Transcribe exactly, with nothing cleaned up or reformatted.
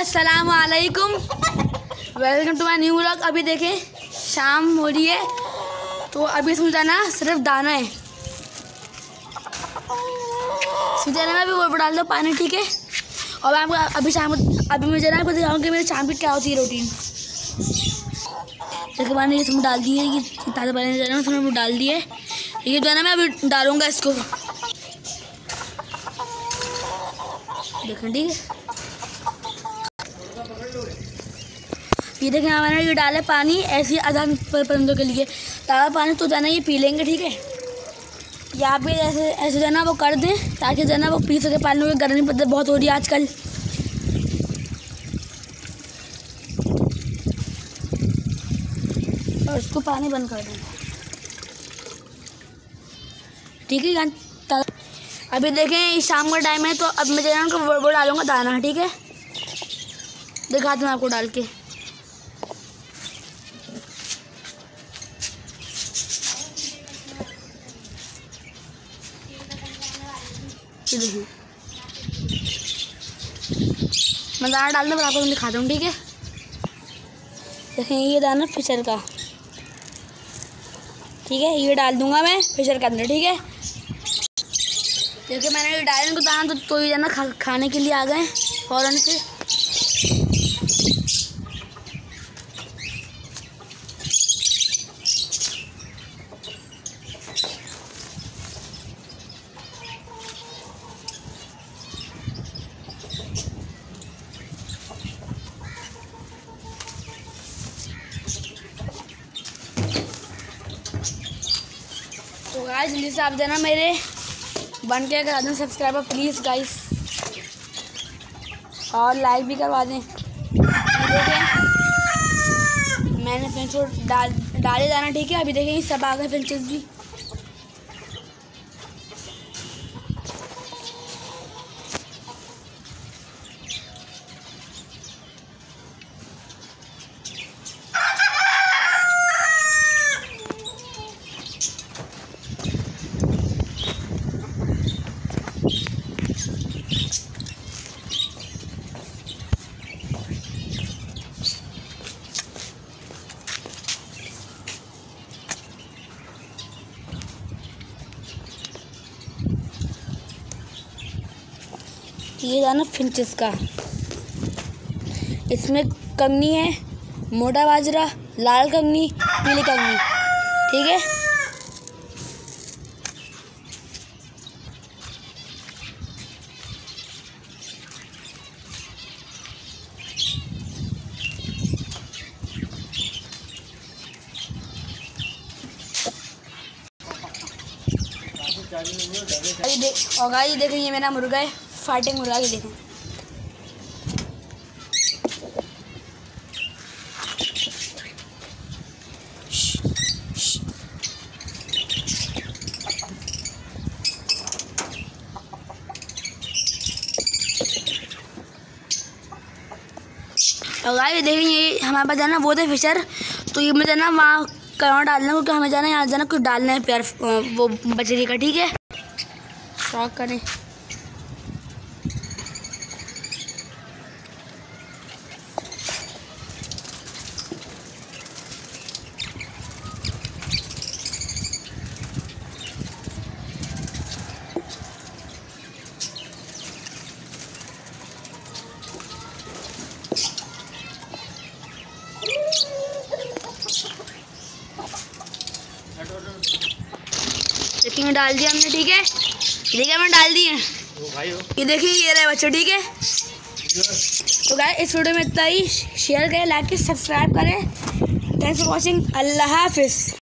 अस्सलाम वालेकुम, welcome to my new vlog. अभी देखें शाम हो रही है तो अभी इसमें जाना सिर्फ दाना है। इसमें जाना मैं अभी वो डाल दो पानी, ठीक है। और मैं आपको अभी शाम अभी मुझे ना आपको दिखाऊंगी मेरी शाम की क्या होती है रूटीन। देखिए मैंने इसमें डाल दी है, ये ताज़ा पानी जाना उसमें वो डाल दिया है। ये जो है ना मैं अभी डालूँगा इसको, देखें ठीक है। ये देखें मैंने ये डाला पानी ऐसे अजान परिंदों के लिए। ताज़ा पानी तो जाना ये पी लेंगे, ठीक है। यहाँ पे ऐसे ऐसे जाना वो कर दें ताकि जाना वो पी सके पानी, में गर्मी पत्ते बहुत हो रही है आजकल। और इसको पानी बंद कर दें, ठीक है। अभी देखें शाम का टाइम है तो अब मैं जाना उनको वो, वो डालूंगा दाना, ठीक है। दिखा दूँ आपको डाल के। देखिए मैं दाना डालने पर आपको दिखाता हूँ, ठीक है। देखें ये दाना फिशर का, ठीक है। ये डाल दूंगा मैं फिशर के अंदर, ठीक है। देखिए मैंने ये डाला इनको दाना तो, तो ये ना खा, खाने के लिए आ गए फ़ौरन से। तो गाइस जल्दी से आप देना मेरे बन के करा दें सब्सक्राइबर प्लीज़ गाइस, और लाइक भी करवा दें। देखें मैंने फिंच डाल डाले दाना, ठीक है। अभी देखें सब आ गए फिंचेस भी। ये दाना फिंचेस का, इसमें कंगनी है, मोटा बाजरा, लाल कंगनी, पीली कंगनी, ठीक है। ये देख और गाइस देखें ये मेरा मुर्गा है, फाइटिंग मुर्गा की देखें। और गाइस देखें ये हमारे पास जाना वो थे फिशर, तो ये मुझे ना वहाँ कहाँ डालना, क्योंकि हमें जाना यहाँ जाना कुछ डालना है प्यार वो बजरी का, ठीक है। शौक करें देखिए मैं डाल दिया हमने, ठीक है। देखिए मैं डाल दिए, ये देखिए ये रहे बच्चे, ठीक है। तो गाइस इस वीडियो में इतना ही। शेयर करें, लाइक करें, सब्सक्राइब करें। Thanks for watching. अल्लाह हाफिज़।